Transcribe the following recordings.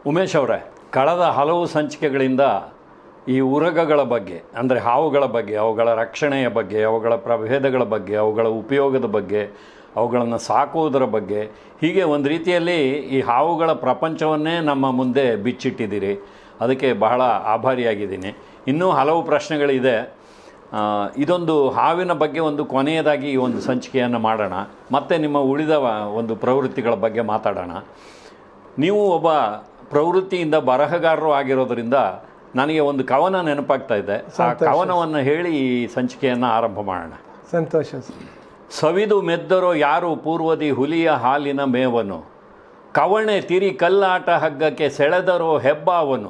ಉಮೇಶ್ ಅವರೇ, ಕಳೆದ ಹಲವು ಸಂಚಿಕೆಗಳಿಂದ ಈ ಉರಗಗಳ ಬಗ್ಗೆ, ಅಂದರೆ ಹಾವುಗಳ ಬಗ್ಗೆ, ಅವುಗಳ ರಕ್ಷಣೆಯ ಬಗ್ಗೆ, ಅವುಗಳ ಪ್ರಭೇದಗಳ ಬಗ್ಗೆ, ಅವುಗಳ ಉಪಯೋಗದ ಬಗ್ಗೆ, ಅವುಗಳನ್ನು ಸಾಕುವುದರ ಬಗ್ಗೆ, ಹೀಗೆ ಒಂದು ರೀತಿಯಲ್ಲಿ ಈ ಹಾವುಗಳ ಪ್ರಪಂಚವನ್ನೇ ನಮ್ಮ ಮುಂದೆ ಬಿಚ್ಚಿಟ್ಟಿದ್ದೀರಿ. ಅದಕ್ಕೆ ಬಹಳ ಆಭಾರಿಯಾಗಿದ್ದೀನಿ. ಇನ್ನೂ ಹಲವು ಪ್ರಶ್ನೆಗಳಿದೆ. ಇದೊಂದು ಹಾವಿನ ಬಗ್ಗೆ ಒಂದು ಕೊನೆಯದಾಗಿ ಈ ಒಂದು ಸಂಚಿಕೆಯನ್ನು ಮಾಡೋಣ, ಮತ್ತು ನಿಮ್ಮ ಉಳಿದ ಒಂದು ಪ್ರವೃತ್ತಿಗಳ ಬಗ್ಗೆ ಮಾತಾಡೋಣ. ನೀವು ಒಬ್ಬ ಪ್ರವೃತ್ತಿಯಿಂದ ಬರಹಗಾರರು ಆಗಿರೋದರಿಂದ ನನಗೆ ಒಂದು ಕವನ ನೆನಪಾಗ್ತಾ ಇದೆ. ಆ ಕವನವನ್ನು ಹೇಳಿ ಈ ಸಂಚಿಕೆಯನ್ನು ಆರಂಭ ಮಾಡೋಣ. ಸಂತೋಷ. ಸವಿದು ಮೆದ್ದರೋ ಯಾರು ಪೂರ್ವದಿ ಹುಲಿಯ ಹಾಲಿನ ಮೇವನು, ಕವಣೆ ತಿರಿ ಕಲ್ಲಾಟ ಹಗ್ಗಕ್ಕೆ ಸೆಳೆದರೋ ಹೆಬ್ಬಾವನು,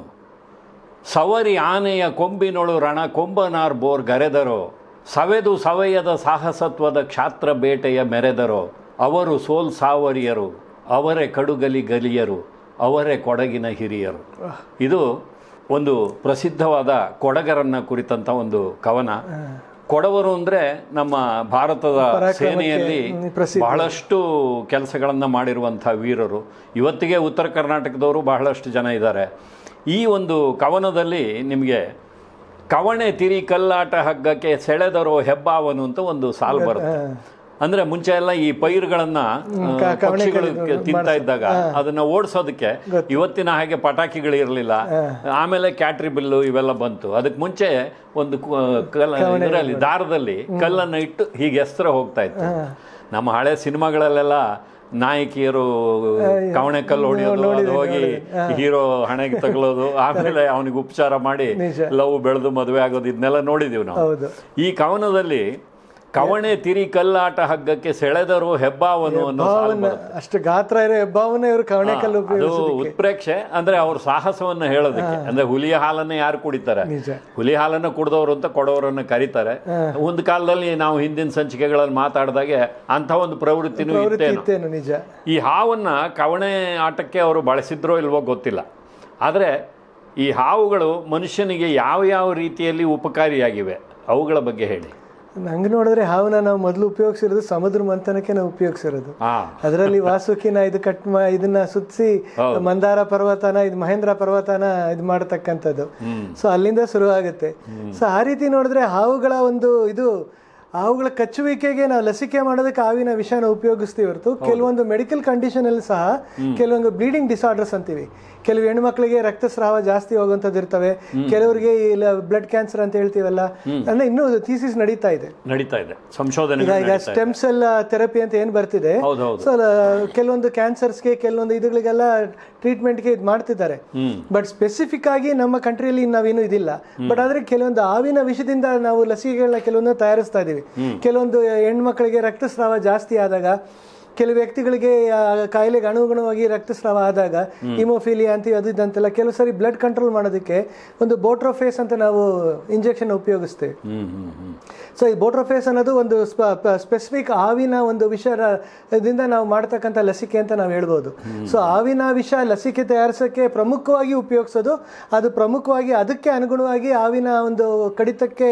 ಸವರಿ ಆನೆಯ ಕೊಂಬಿನೊಳು ರಣ ಕೊಂಬನಾರ್ ಬೋರ್ ಗರೆದರೋ, ಸವೆದು ಸವೆಯದ ಸಾಹಸತ್ವದ ಕ್ಷಾತ್ರ ಬೇಟೆಯ ಮೆರೆದರೋ, ಅವರು ಸೋಲ್ ಸಾವರಿಯರು, ಅವರೇ ಕಡುಗಲಿ ಗಲಿಯರು, ಅವರೇ ಕೊಡಗಿನ ಹಿರಿಯರು. ಇದು ಒಂದು ಪ್ರಸಿದ್ಧವಾದ ಕೊಡಗರನ್ನು ಕುರಿತಂಥ ಒಂದು ಕವನ. ಕೊಡವರು ಅಂದರೆ ನಮ್ಮ ಭಾರತದ ಸೇನೆಯಲ್ಲಿ ಬಹಳಷ್ಟು ಕೆಲಸಗಳನ್ನು ಮಾಡಿರುವಂಥ ವೀರರು. ಇವತ್ತಿಗೆ ಉತ್ತರ ಕರ್ನಾಟಕದವರು ಬಹಳಷ್ಟು ಜನ ಇದ್ದಾರೆ. ಈ ಒಂದು ಕವನದಲ್ಲಿ ನಿಮಗೆ ಕವಣೆ ತಿರಿ ಕಲ್ಲಾಟ ಹಗ್ಗಕ್ಕೆ ಸೆಳೆದರೋ ಹೆಬ್ಬಾವನು ಅಂತ ಒಂದು ಸಾಲು ಬರುತ್ತೆ. ಅಂದರೆ ಮುಂಚೆ ಎಲ್ಲ ಈ ಪೈರುಗಳನ್ನು ಪಕ್ಷಿಗಳು ತಿಂತಾ ಇದ್ದಾಗ ಅದನ್ನು ಓಡಿಸೋದಕ್ಕೆ ಇವತ್ತಿನ ಹಾಗೆ ಪಟಾಕಿಗಳು ಇರಲಿಲ್ಲ. ಆಮೇಲೆ ಕ್ಯಾಟ್ರಿ ಬಿಲ್ಲು ಇವೆಲ್ಲ ಬಂತು. ಅದಕ್ಕೆ ಮುಂಚೆ ಒಂದು ಇದರಲ್ಲಿ ದಾರದಲ್ಲಿ ಕಲ್ಲನ್ನು ಇಟ್ಟು ಹೀಗೆ ಎಸ್ತ್ರ ಹೋಗ್ತಾ ಇತ್ತು. ನಮ್ಮ ಹಳೆ ಸಿನಿಮಾಗಳಲ್ಲೆಲ್ಲ ನಾಯಕಿಯರು ಕವಣೆ ಕಲ್ಲು ಹೊಡೆಯೋದು, ಅದು ಹೋಗಿ ಹೀರೋ ಹಣೆಗೆ ತಗಲೋದು, ಆಮೇಲೆ ಅವನಿಗೆ ಉಪಚಾರ ಮಾಡಿ ಲವ್ ಬೆಳೆದು ಮದುವೆ ಆಗೋದು, ಇದನ್ನೆಲ್ಲ ನೋಡಿದೀವಿ ನಾವು. ಈ ಕವನದಲ್ಲಿ ಕವಣೆ ತಿರಿ ಕಲ್ಲಾಟ ಹಗ್ಗಕ್ಕೆ ಸೆಳೆದರು ಹೆಬ್ಬಾವನು ಅನ್ನೋ ಅಷ್ಟು ಗಾತ್ರ ಇರೋ ಹೆಬ್ಬಾವನ ಇವರು ಕವಣೆ ಕಲ್ಲು. ಅದು ಉತ್ಪ್ರೇಕ್ಷೆ ಅಂದ್ರೆ ಅವ್ರ ಸಾಹಸವನ್ನ ಹೇಳೋದಕ್ಕೆ. ಅಂದ್ರೆ ಹುಲಿಯ ಹಾಲನ್ನ ಯಾರು ಕುಡಿತಾರೆ, ಹುಲಿ ಹಾಲನ್ನ ಕುಡಿದವರು ಅಂತ ಕೊಡೋರನ್ನ ಕರೀತಾರೆ. ಒಂದು ಕಾಲದಲ್ಲಿ ನಾವು ಹಿಂದಿನ ಸಂಚಿಕೆಗಳಲ್ಲಿ ಮಾತಾಡಿದಾಗೆ ಅಂತ ಒಂದು ಪ್ರವೃತ್ತಿನೂ ಇತ್ತೇನು. ನಿಜ. ಈ ಹಾವನ್ನ ಕವಣೆ ಆಟಕ್ಕೆ ಅವರು ಬಳಸಿದ್ರೋ ಇಲ್ವೋ ಗೊತ್ತಿಲ್ಲ. ಆದ್ರೆ ಈ ಹಾವುಗಳು ಮನುಷ್ಯನಿಗೆ ಯಾವ ಯಾವ ರೀತಿಯಲ್ಲಿ ಉಪಕಾರಿಯಾಗಿವೆ ಅವುಗಳ ಬಗ್ಗೆ ಹೇಳಿ. ನಂಗೆ ನೋಡಿದ್ರೆ ಹಾವನ್ನ ನಾವು ಮೊದಲು ಉಪಯೋಗಿಸಿರೋದು ಸಮುದ್ರ ಮಂಥನಕ್ಕೆ ನಾವು ಉಪಯೋಗಿಸಿರೋದು. ಅದರಲ್ಲಿ ವಾಸುಕಿನ ಇದನ್ನ ಸುತ್ತಿಸಿ ಮಂದಾರ ಪರ್ವತನ ಮಹೇಂದ್ರ ಪರ್ವತನ ಇದು ಮಾಡತಕ್ಕಂಥದ್ದು. ಸೊ ಅಲ್ಲಿಂದ ಶುರು ಆಗುತ್ತೆ. ಸೊ ಆ ರೀತಿ ನೋಡಿದ್ರೆ ಹಾವುಗಳ ಒಂದು ಹಾವುಗಳ ಕಚ್ಚುವಿಕೆಗೆ ನಾವು ಲಸಿಕೆ ಮಾಡೋದಕ್ಕೆ ಹಾವಿನ ವಿಷನ ಉಪಯೋಗಿಸ್ತೀವಿ ಹೊರತು ಕೆಲವೊಂದು ಮೆಡಿಕಲ್ ಕಂಡೀಷನ್ ಅಲ್ಲಿ ಸಹ ಕೆಲವೊಂದು ಬ್ಲೀಡಿಂಗ್ ಡಿಸಾರ್ಡರ್ಸ್ ಅಂತೀವಿ. ಕೆಲವು ಹೆಣ್ಮಕ್ಳಿಗೆ ರಕ್ತಸ್ರಾವ ಜಾಸ್ತಿ ಹೋಗುವಂಥದ್ದು ಇರ್ತವೆ, ಕೆಲವರಿಗೆ ಬ್ಲಡ್ ಕ್ಯಾನ್ಸರ್ ಅಂತ ಹೇಳ್ತೀವಲ್ಲ, ಅಂದ್ರೆ ಇನ್ನೂ ಥೀಸಿಸ್ ನಡೀತಾ ಇದೆ ಸಂಶೋಧನೆ. ಈಗ ಸ್ಟೆಮ್ ಸೆಲ್ ಥೆರಪಿ ಅಂತ ಏನ್ ಬರ್ತಿದೆ, ಸೊ ಕೆಲವೊಂದು ಕ್ಯಾನ್ಸರ್ಸ್ಗೆ ಕೆಲವೊಂದು ಇದುಗಳಿಗೆಲ್ಲ ಟ್ರೀಟ್ಮೆಂಟ್ಗೆ ಇದು ಮಾಡ್ತಿದ್ದಾರೆ. ಬಟ್ ಸ್ಪೆಸಿಫಿಕ್ ಆಗಿ ನಮ್ಮ ಕಂಟ್ರಿಯಲ್ಲಿ ನಾವೇನು ಇದಿಲ್ಲ. ಬಟ್ ಆದ್ರೆ ಕೆಲವೊಂದು ಹಾವಿನ ವಿಷದಿಂದ ನಾವು ಲಸಿಕೆಗಳನ್ನ ಕೆಲವೊಂದು ತಯಾರಿಸ್ತಾ ಇದೀವಿ. ಕೆಲವೊಂದು ಹೆಣ್ಮಕ್ಳಿಗೆ ರಕ್ತಸ್ರಾವ ಜಾಸ್ತಿ ಆದಾಗ, ಕೆಲವು ವ್ಯಕ್ತಿಗಳಿಗೆ ಕಾಯಿಲೆಗೆ ಅನುಗುಣವಾಗಿ ರಕ್ತಸ್ರಾವ ಆದಾಗ ಹಿಮೋಫಿಲಿಯಾ ಅಂತೀವಿ, ಅದು ಇದಂತೆಲ್ಲ ಕೆಲವು ಸರಿ ಬ್ಲಡ್ ಕಂಟ್ರೋಲ್ ಮಾಡೋದಕ್ಕೆ ಒಂದು ಬೋಟ್ರೋಫೇಸ್ ಅಂತ ನಾವು ಇಂಜೆಕ್ಷನ್ ಉಪಯೋಗಿಸ್ತೇವೆ. ಸೊ ಈ ಬೋಟ್ರೋಫೇಸ್ ಅನ್ನೋದು ಒಂದು ಸ್ಪೆಸಿಫಿಕ್ ಹಾವಿನ ಒಂದು ವಿಷದಿಂದ ನಾವು ಮಾಡ್ತಕ್ಕಂಥ ಲಸಿಕೆ ಅಂತ ನಾವು ಹೇಳ್ಬೋದು. ಸೊ ಹಾವಿನ ವಿಷ ಲಸಿಕೆ ತಯಾರಿಸೋಕ್ಕೆ ಪ್ರಮುಖವಾಗಿ ಉಪಯೋಗಿಸೋದು, ಅದು ಪ್ರಮುಖವಾಗಿ ಅದಕ್ಕೆ ಅನುಗುಣವಾಗಿ ಹಾವಿನ ಒಂದು ಕಡಿತಕ್ಕೆ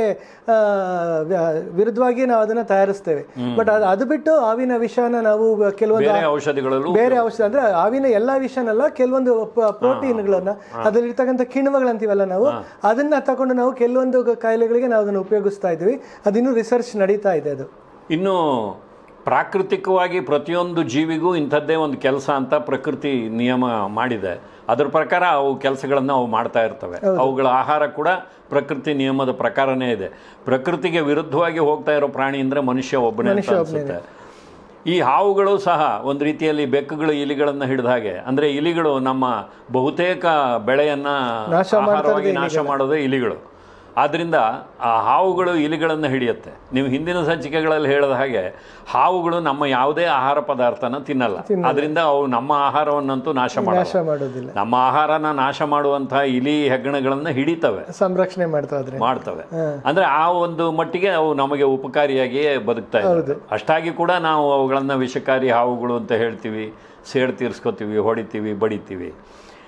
ವಿರುದ್ಧವಾಗಿ ನಾವು ಅದನ್ನ ತಯಾರಿಸ್ತೇವೆ. ಬಟ್ ಅದು ಬಿಟ್ಟು ಹಾವಿನ ವಿಷನ ನಾವು ಕೆಲವೊಂದು ಬೇರೆ ಔಷಧ ಅಂದ್ರೆ ಹಾವಿನ ಎಲ್ಲಾ ವಿಷನಲ್ಲ, ಕೆಲವೊಂದು ಪ್ರೋಟೀನ್ಗಳನ್ನ ಅದರಲ್ಲಿರ್ತಕ್ಕಂಥ ಕಿಣ್ವಗಳಂತೀವಲ್ಲ ನಾವು, ಅದನ್ನ ತಗೊಂಡು ನಾವು ಕೆಲವೊಂದು ಕಾಯಿಲೆಗಳಿಗೆ ನಾವು ಅದನ್ನು ಉಪಯೋಗಿಸ್ತಾ ಇದ್ವಿ. ಅದಿನ್ನೂ ರಿಸರ್ಚ್ ನಡೀತಾ ಇದೆ. ಅದು ಇನ್ನು ಪ್ರಾಕೃತಿಕವಾಗಿ ಪ್ರತಿಯೊಂದು ಜೀವಿಗೂ ಇಂಥದ್ದೇ ಒಂದು ಕೆಲಸ ಅಂತ ಪ್ರಕೃತಿ ನಿಯಮ ಮಾಡಿದೆ. ಅದರ ಪ್ರಕಾರ ಅವು ಕೆಲಸಗಳನ್ನು ಅವು ಮಾಡ್ತಾ ಇರ್ತವೆ. ಅವುಗಳ ಆಹಾರ ಕೂಡ ಪ್ರಕೃತಿ ನಿಯಮದ ಪ್ರಕಾರನೇ ಇದೆ. ಪ್ರಕೃತಿಗೆ ವಿರುದ್ಧವಾಗಿ ಹೋಗ್ತಾ ಇರೋ ಪ್ರಾಣಿ ಅಂದ್ರೆ ಮನುಷ್ಯ ಒಬ್ಬನೇ ಅಂತ ಅನ್ಸುತ್ತೆ. ಈ ಹಾವುಗಳು ಸಹ ಒಂದು ರೀತಿಯಲ್ಲಿ ಬೆಕ್ಕುಗಳು ಇಲಿಗಳನ್ನು ಹಿಡಿದ ಹಾಗೆ, ಅಂದರೆ ಇಲಿಗಳು ನಮ್ಮ ಬಹುತೇಕ ಬೆಳೆಯನ್ನು ಆಹಾರವಾಗಿ ನಾಶ ಮಾಡೋದೇ ಇಲಿಗಳು. ಆದ್ದರಿಂದ ಆ ಹಾವುಗಳು ಇಲಿಗಳನ್ನು ಹಿಡಿಯುತ್ತೆ. ನೀವು ಹಿಂದಿನ ಸಂಚಿಕೆಗಳಲ್ಲಿ ಹೇಳಿದ ಹಾಗೆ ಹಾವುಗಳು ನಮ್ಮ ಯಾವುದೇ ಆಹಾರ ಪದಾರ್ಥನ ತಿನ್ನಲ್ಲ. ಅದರಿಂದ ಅವು ನಮ್ಮ ಆಹಾರವನ್ನಂತೂ ನಾಶ ಮಾಡೋದಿಲ್ಲ. ನಮ್ಮ ಆಹಾರನ ನಾಶ ಮಾಡುವಂತಹ ಇಲಿ ಹೆಗ್ಗಣಗಳನ್ನು ಹಿಡಿತವೆ, ಸಂರಕ್ಷಣೆ ಮಾಡ್ತವೆ. ಅಂದ್ರೆ ಆ ಒಂದು ಮಟ್ಟಿಗೆ ಅವು ನಮಗೆ ಉಪಕಾರಿಯಾಗಿಯೇ ಬದುಕ್ತಾ ಇದ್ದಾವೆ. ಅಷ್ಟಾಗಿ ಕೂಡ ನಾವು ಅವುಗಳನ್ನ ವಿಷಕಾರಿ ಹಾವುಗಳು ಅಂತ ಹೇಳ್ತೀವಿ, ಸೇಡು ತೀರ್ಸ್ಕೊತೀವಿ, ಹೊಡಿತೀವಿ, ಬಡಿತೀವಿ.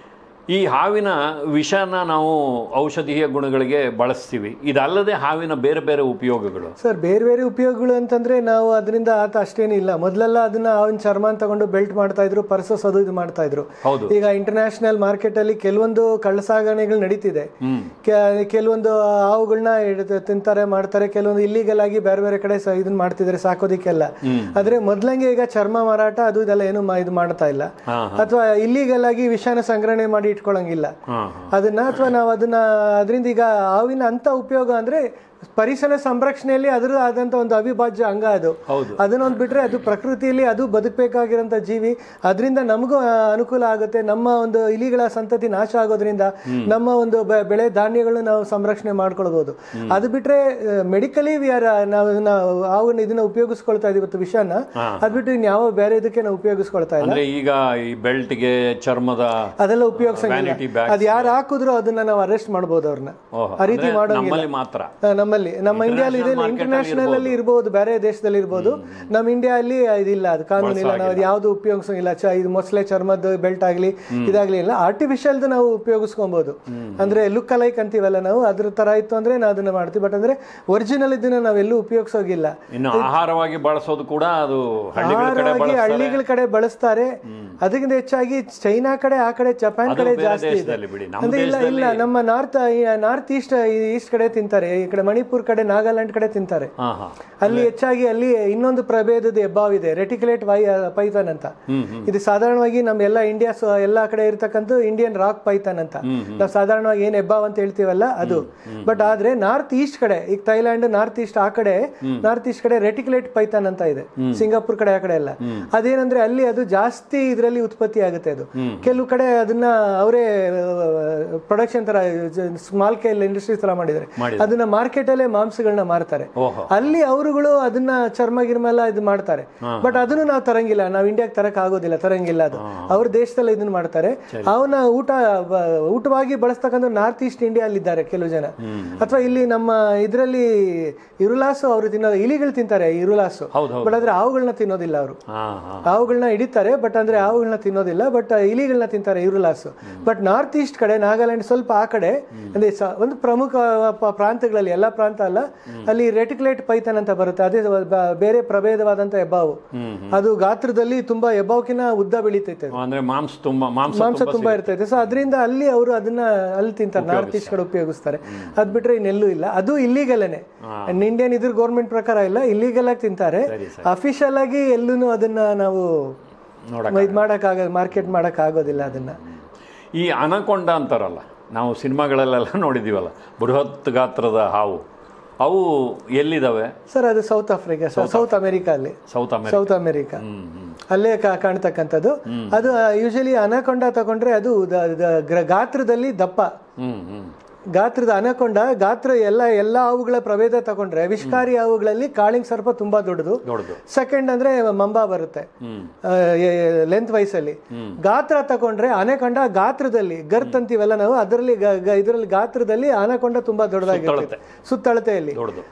ಈ ಹಾವಿನ ವಿಷನ ನಾವು ಔಷಧೀಯ ಗುಣಗಳಿಗೆ ಬಳಸ್ತೀವಿ, ಇದಲ್ಲದೆ ಹಾವಿನ ಬೇರೆ ಬೇರೆ ಉಪಯೋಗಗಳು? ಸರ್ ಬೇರೆ ಬೇರೆ ಉಪಯೋಗಗಳು ಅಂತಂದ್ರೆ ನಾವು ಅದರಿಂದ ಅಷ್ಟೇನಿಲ್ಲ. ಮೊದಲೆಲ್ಲ ಅದನ್ನ ಹಾವಿನ ಚರ್ಮ ತಗೊಂಡು ಬೆಲ್ಟ್ ಮಾಡ್ತಾ ಇದ್ರು, ಪರ್ಸಸ್ ಅದು ಇದು ಮಾಡ್ತಾ ಇದ್ರು. ಈಗ ಇಂಟರ್ನ್ಯಾಷನಲ್ ಮಾರ್ಕೆಟ್ ಅಲ್ಲಿ ಕೆಲವೊಂದು ಕಳ್ಳಸಾಗಣೆಗಳು ನಡೀತಿದೆ. ಕೆಲವೊಂದು ಹಾವುಗಳನ್ನ ತಿಂತಾರೆ, ಮಾಡ್ತಾರೆ. ಕೆಲವೊಂದು ಇಲ್ಲಿಗಲ್ ಆಗಿ ಬೇರೆ ಬೇರೆ ಕಡೆ ಇದನ್ನ ಮಾಡ್ತಿದ್ದಾರೆ ಸಾಕೋದಿಕ್ಕೆಲ್ಲ. ಆದ್ರೆ ಮೊದ್ಲಂಗೆ ಈಗ ಚರ್ಮ ಮಾರಾಟ ಅದು ಇದೆಲ್ಲ ಏನು ಇದು ಮಾಡ್ತಾ ಇಲ್ಲ. ಅಥವಾ ಇಲ್ಲಿಗಲ್ ಆಗಿ ವಿಷಾನ ಸಂಗ್ರಹಣೆ ಮಾಡಿ ಇಟ್ಕೊಳ್ಳಂಗಿಲ್ಲ ಅದನ್ನ. ಅಥವಾ ನಾವು ಅದರಿಂದ ಈಗ ಹಾವಿನ ಅಂತ ಉಪಯೋಗ ಅಂದ್ರೆ ಪರಿಸರ ಸಂರಕ್ಷಣೆಯಲ್ಲಿ ಅದರ ಆದಂತ ಒಂದು ಅವಿಭಾಜ್ಯ ಅಂಗ ಅದು. ಅದನ್ನೊಂದು ಬಿಟ್ರೆ ಅದು ಪ್ರಕೃತಿಯಲ್ಲಿ ಅದು ಬದುಕಬೇಕಾಗಿರೋಂಥ ಜೀವಿ. ಅದರಿಂದ ನಮಗೂ ಅನುಕೂಲ ಆಗುತ್ತೆ. ನಮ್ಮ ಒಂದು ಇಲಿಗಳ ಸಂತತಿ ನಾಶ ಆಗೋದ್ರಿಂದ ನಮ್ಮ ಒಂದು ಬೆಳೆ ಧಾನ್ಯಗಳನ್ನ ನಾವು ಸಂರಕ್ಷಣೆ ಮಾಡ್ಕೊಳ್ಬಹುದು. ಅದು ಬಿಟ್ರೆ ಮೆಡಿಕಲಿ ನಾವು ಹಾವನ್ನ ಇದನ್ನ ಉಪಯೋಗಿಸ್ಕೊಳ್ತಾ ಇದೀವಿ ಇವತ್ತು ವಿಷಯನ. ಅದ್ ಬಿಟ್ಟು ಇನ್ಯಾವ ಬೇರೆ ಇದಕ್ಕೆ ನಾವು ಉಪಯೋಗಿಸ್ಕೊಳ್ತಾ ಇಲ್ಲ. ಈಗ ಈ ಬೆಲ್ಟ್ಗೆ ಚರ್ಮದ ಅದೆಲ್ಲ ಉಪಯೋಗಿಸಂಗಿಲ್ಲ. ಅದ್ ಯಾರು ಹಾಕಿದ್ರು ಅದನ್ನ ನಾವು ಅರೆಸ್ಟ್ ಮಾಡಬಹುದು ಅವ್ರನ್ನ. ಆ ರೀತಿ ಮಾಡೋಂಗಿಲ್ಲ ಮಾತ್ರ. ನಮ್ಮ ಇಂಡಿಯಾದಲ್ಲಿ ಇದೆ, ಇಂಟರ್ನ್ಯಾಷನಲ್ ಅಲ್ಲಿ ಇರಬಹುದು, ಬೇರೆ ದೇಶದಲ್ಲಿ ಇರಬಹುದು. ನಮ್ಮ ಇಂಡಿಯಾ ಅಲ್ಲಿ ಇದಿಲ್ಲ, ಅದು ಕಾನೂನು ಇಲ್ಲ. ನಾವು ಯಾವ್ದು ಉಪಯೋಗಿಸಂಗಿಲ್ಲ. ಇದು ಮೊಸಳೆ ಚರ್ಮದ ಬೆಲ್ಟ್ ಆಗ್ಲಿ ಇದಾಗ್ಲಿ ಇಲ್ಲ, ಆರ್ಟಿಫಿಷಿಯಲ್ ನಾವು ಉಪಯೋಗಿಸ್ಕೊಬಹುದು. ಅಂದ್ರೆ ಲುಕ್ ಅಲೈಕ್ ಅಂತೀವಲ್ಲ ನಾವು, ಅದ್ರ ತರ ಇತ್ತು ಅಂದ್ರೆ ನಾವು ಅದನ್ನ ಮಾಡ್ತೀವಿ. ಬಟ್ ಅಂದ್ರೆ ಒರಿಜಿನಲ್ ಇದನ್ನ ನಾವೆಲ್ಲೂ ಉಪಯೋಗಿಸೋಗಿಲ್ಲ. ಆಹಾರವಾಗಿ ಬಳಸೋದು ಕೂಡ ಅದು ಹಳ್ಳಿಗಳ ಕಡೆ ಬಳಸ್ತಾರೆ. ಅದಕ್ಕಿಂತ ಹೆಚ್ಚಾಗಿ ಚೈನಾ ಕಡೆ, ಆ ಕಡೆ ಜಪಾನ್ ಕಡೆ ಜಾಸ್ತಿ ಇದೆ. ಅಂದ್ರೆ ಇಲ್ಲ ನಮ್ಮ ನಾರ್ತ್ ಈಸ್ಟ್ ಕಡೆ ತಿಂತಾರೆ. ಈ ಕಡೆ ಮಣಿಪುರ್ ಕಡೆ, ನಾಗಾಲ್ಯಾಂಡ್ ಕಡೆ ತಿಂತಾರೆ. ಅಲ್ಲಿ ಹೆಚ್ಚಾಗಿ ಅಲ್ಲಿ ಇನ್ನೊಂದು ಪ್ರಭೇದದ ಹೆಬ್ಬಾವಿದೆ, ರೆಟಿಕ್ಯುಲೇಟ್ ಪೈಥಾನ್ ಅಂತ. ಇದು ಸಾಧಾರಣವಾಗಿ ನಮ್ಮ ಎಲ್ಲಾ ಕಡೆ ಇರ್ತಕ್ಕಂಥ ಇಂಡಿಯನ್ ರಾಕ್ ಪೈಥಾನ್ ಅಂತ ನಾವು ಸಾಧಾರಣವಾಗಿ ಏನ್ ಹೆಬ್ಬಾವ್ ಅಂತ ಹೇಳ್ತೀವಲ್ಲ ಅದು. ಬಟ್ ಆದ್ರೆ ನಾರ್ತ್ ಈಸ್ಟ್ ಕಡೆ, ಈಗ ಥೈಲ್ಯಾಂಡ್ ನಾರ್ತ್ ಈಸ್ಟ್ ಆ ಕಡೆ, ನಾರ್ತ್ ಈಸ್ಟ್ ಕಡೆ ರೆಟಿಕ್ಯುಲೇಟ್ ಪೈಥಾನ್ ಅಂತ ಇದೆ. ಸಿಂಗಾಪುರ್ ಕಡೆ ಆ ಕಡೆ ಎಲ್ಲ ಅದೇನಂದ್ರೆ ಅಲ್ಲಿ ಅದು ಜಾಸ್ತಿ ಇದರಲ್ಲಿ ಉತ್ಪತ್ತಿ ಆಗುತ್ತೆ. ಅದು ಕೆಲವು ಕಡೆ ಅದನ್ನ ಅವರೇ ಪ್ರೊಡಕ್ಷನ್ ತರ ಸ್ಮಾಲ್ ಸ್ಕೇಲ್ ಇಂಡಸ್ಟ್ರೀಸ್ ತರ ಮಾಡಿದ್ದಾರೆ. ಅದನ್ನ ಮಾರ್ಕೆಟ್ ಅಲ್ಲೇ ಮಾಂಸಗಳನ್ನ ಮಾರ್ತಾರೆ. ಅಲ್ಲಿ ಅವರುಗಳು ಅದನ್ನ ಚರ್ಮ ಗಿರ್ಮ ಎಲ್ಲ ಇದು ಮಾಡ್ತಾರೆ. ಬಟ್ ಅದನ್ನು ನಾವು ತರಂಗಿಲ್ಲ, ನಾವು ಇಂಡಿಯಾಗೆ ತರಕ್ ಆಗೋದಿಲ್ಲ, ತರಂಗಿಲ್ಲ. ಅದು ಅವ್ರ ದೇಶದಲ್ಲಿ ಇದನ್ನ ಮಾಡ್ತಾರೆ. ಅವನ ಊಟವಾಗಿ ಬಳಸ್ತಕ್ಕಂಥ ನಾರ್ತ್ ಈಸ್ಟ್ ಇಂಡಿಯಾ ಅಲ್ಲಿ ಇದ್ದಾರೆ ಕೆಲವು ಜನ. ಅಥವಾ ಇಲ್ಲಿ ನಮ್ಮ ಇದರಲ್ಲಿ ಇರುಲಾಸು ಅವರು ತಿನ್ನೋದು, ಇಲಿಗಳು ತಿಂತಾರೆ ಇರುಲಾಸು. ಬಟ್ ಆದ್ರೆ ಹಾವುಗಳನ್ನ ತಿನ್ನೋದಿಲ್ಲ ಅವರು. ಹಾವುಗಳನ್ನ ಹಿಡಿತಾರೆ ಬಟ್ ಅಂದ್ರೆ ಹಾವುಗಳನ್ನ ತಿನ್ನೋದಿಲ್ಲ. ಬಟ್ ಇಲಿಗಳನ್ನ ತಿಂತಾರೆ ಇರುಲಾಸು. ಬಟ್ ನಾರ್ತ್ ಈಸ್ಟ್ ಕಡೆ, ನಾಗಾಲ್ಯಾಂಡ್ ಸ್ವಲ್ಪ ಆ ಕಡೆ ಅಂದ್ರೆ ಒಂದು ಪ್ರಮುಖ ಪ್ರಾಂತಗಳಲ್ಲಿ, ಎಲ್ಲಾ ಪ್ರಾಂತ ಅಲ್ಲ, ಅಲ್ಲಿ ರೆಟಿಕ್ಯುಲೇಟ್ ಪೈಥಾನ್ ಅಂತ ಬರುತ್ತೆ. ಅದೇ ಬೇರೆ ಪ್ರಭೇದವಾದಂತ ಹೆಬ್ಬಾವು. ಅದು ಗಾತ್ರದಲ್ಲಿ ತುಂಬಾ ಹೆಬ್ಬಾವಕಿನ ಉದ್ದ ಬೆಳೀತೈತೆ, ಮಾಂಸ ತುಂಬಾ ಇರ್ತೈತೆ. ಸೊ ಅದರಿಂದ ಅಲ್ಲಿ ಅವರು ಅದನ್ನ ಅಲ್ಲಿ ತಿಂತಾರೆ, ನಾರ್ತ್ ಈಸ್ಟ್ ಕಡೆ ಉಪಯೋಗಿಸ್ತಾರೆ. ಅದ್ ಬಿಟ್ರೆ ಇನ್ನೆಲ್ಲೂ ಇಲ್ಲ. ಅದು ಇಲ್ಲಿಗಲ್ಲೇನೆ, ಇಂಡಿಯನ್ ಇದ್ರ ಗೌರ್ಮೆಂಟ್ ಪ್ರಕಾರ ಇಲ್ಲ, ಇಲ್ಲಿಗಲ್ ಆಗಿ ತಿಂತಾರೆ. ಅಫಿಷಿಯಲ್ ಆಗಿ ಎಲ್ಲೂ ಅದನ್ನ ನಾವು ಇದು ಮಾಡಕ್ಕಾಗ ಮಾರ್ಕೆಟ್ ಮಾಡಕ್ ಆಗೋದಿಲ್ಲ ಅದನ್ನ. ಈ ಅನಕೊಂಡ ಅಂತಾರಲ್ಲ, ನಾವು ಸಿನಿಮಾಗಳಲ್ಲೆಲ್ಲ ನೋಡಿದೀವಲ್ಲ, ಬೃಹತ್ ಗಾತ್ರದ ಹಾವು, ಅವು ಎಲ್ಲಿದಾವೆ ಸರ್? ಅದು ಸೌತ್ ಆಫ್ರಿಕಾ, ಸೌತ್ ಅಮೆರಿಕಾ, ಅಲ್ಲಿ ಸೌತ್ ಅಮೆರಿಕಾ ಅಲ್ಲೇ ಕಾಣ್ತಕ್ಕಂಥದ್ದು. ಅದು ಯೂಶಲಿ ಅನಕೊಂಡ ತಗೊಂಡ್ರೆ ಅದು ಗಾತ್ರದಲ್ಲಿ ದಪ್ಪ, ಗಾತ್ರದ ಅನಕೊಂಡ ಗಾತ್ರ ಎಲ್ಲ ಹಾವುಗಳ ಪ್ರಭೇದ ತಗೊಂಡ್ರೆ ವಿಷಕಾರಿ ಹಾವುಗಳಲ್ಲಿ ಕಾಳಿಂಗ್ ಸರ್ಪ ತುಂಬಾ ದೊಡ್ಡದು. ಸೆಕೆಂಡ್ ಅಂದ್ರೆ ಮಂಬಾ ಬರುತ್ತೆ ಲೆಂತ್ ವೈಸಲ್ಲಿ. ಗಾತ್ರ ತಗೊಂಡ್ರೆ ಅನಕೊಂಡ ಗಾತ್ರದಲ್ಲಿ ಗರ್ತ್ ಅಂತೀವಲ್ಲ ನಾವು, ಅದರಲ್ಲಿ ಇದರಲ್ಲಿ ಗಾತ್ರದಲ್ಲಿ ಅನಕೊಂಡ ತುಂಬಾ ದೊಡ್ಡದಾಗಿರುತ್ತೆ ಸುತ್ತಳತೆಯಲ್ಲಿ.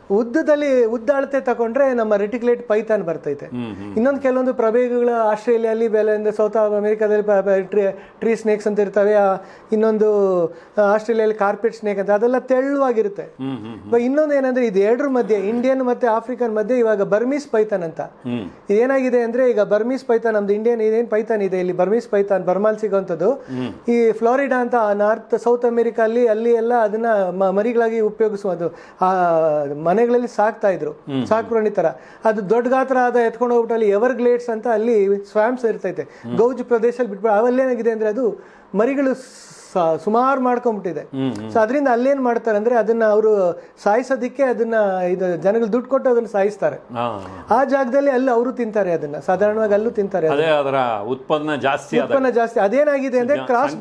ಉದ್ದಳತೆ ತಗೊಂಡ್ರೆ ನಮ್ಮ ರೆಟಿಕ್ಯುಲೇಟ್ ಪೈಥಾನ್ ಬರ್ತೈತೆ. ಇನ್ನೊಂದು ಕೆಲವೊಂದು ಪ್ರಭೇದಗಳು ಆಸ್ಟ್ರೇಲಿಯಲ್ಲಿ, ಸೌತ್ ಅಮೆರಿಕಾದಲ್ಲಿ ಟ್ರೀ ಸ್ನೇಕ್ಸ್ ಅಂತ ಇರ್ತವೆ. ಇನ್ನೊಂದು ಆಸ್ಟ್ರೇಲಿಯಲ್ಲಿ ಕಾರ್ಪೆಟ್ ಸ್ನೇಕ್ ಅಂತ, ಅದೆಲ್ಲ ತೆಳುವಾಗಿರುತ್ತೆ. ಇನ್ನೊಂದು ಏನಂದ್ರೆ ಇದು ಎರಡರ ಮಧ್ಯೆ, ಇಂಡಿಯನ್ ಮತ್ತೆ ಆಫ್ರಿಕನ್ ಮಧ್ಯೆ ಇವಾಗ ಬರ್ಮೀಸ್ ಪೈಥಾನ್ ಅಂತ ಇದೇನಾಗಿದೆ ಅಂದ್ರೆ, ಈಗ ಬರ್ಮೀಸ್ ಪೈಥಾನ್ ನಮ್ದು ಇಂಡಿಯನ್ ಇದೇನ್ ಪೈಥಾನ್ ಇದೆ ಇಲ್ಲಿ, ಬರ್ಮೀಸ್ ಪೈಥಾನ್ ಬರ್ಮಾಲ್ ಸಿಗೋಂಥದ್ದು ಈ ಫ್ಲೋರಿಡಾ ಅಂತ ನಾರ್ತ್ ಸೌತ್ ಅಮೆರಿಕಾ ಅಲ್ಲಿ ಎಲ್ಲ ಅದನ್ನ ಮರಿಗಳಾಗಿ ಉಪಯೋಗಿಸುವುದು. ಆ ಮನೆಗಳಲ್ಲಿ ಸಾಕ್ತಾ ಇದ್ರು, ಸಾಕು ಪ್ರಾಣಿ ತರ. ಅದು ದೊಡ್ಡ ಗಾತ್ರ ಆದ ಎತ್ಕೊಂಡು ಹೋಗ್ಬಿಟ್ಟು ಅಲ್ಲಿ ಎವರ್ ಗ್ಲೇಡ್ಸ್ ಅಂತ ಅಲ್ಲಿ ಸ್ವಾಮ್ಸ್ ಇರ್ತೈತೆ, ಗೌಜ್ ಪ್ರದೇಶದಲ್ಲಿ ಬಿಟ್ಬಿಟ್ಟು ಅವಲ್ಲೇನಾಗಿದೆ ಅಂದ್ರೆ ಅದು ಮರಿಗಳು ಸುಮಾರು ಮಾಡ್ಕೊಂಡ್ಬಿಟ್ಟಿದೆ. ಸೊ ಅದರಿಂದ ಅಲ್ಲೇನ್ ಮಾಡ್ತಾರೆ ಅಂದ್ರೆ ಅದನ್ನ ಅವರು ಸಾಯಿಸೋದಿಕ್ಕೆ ಅದನ್ನ ಇದು ಜನಗಳು ದುಡ್ಡು ಕೊಟ್ಟು ಅದನ್ನ ಸಾಯಿಸ್ತಾರೆ. ಆ ಜಾಗದಲ್ಲಿ ಅಲ್ಲಿ ಅವರು ತಿಂತಾರೆ ಅದನ್ನ, ಸಾಧಾರಣವಾಗಿ ಅಲ್ಲೂ ತಿಂತಾರೆ. ಉತ್ಪನ್ನ ಜಾಸ್ತಿ ಅದೇನಾಗಿದೆ ಅಂದ್ರೆ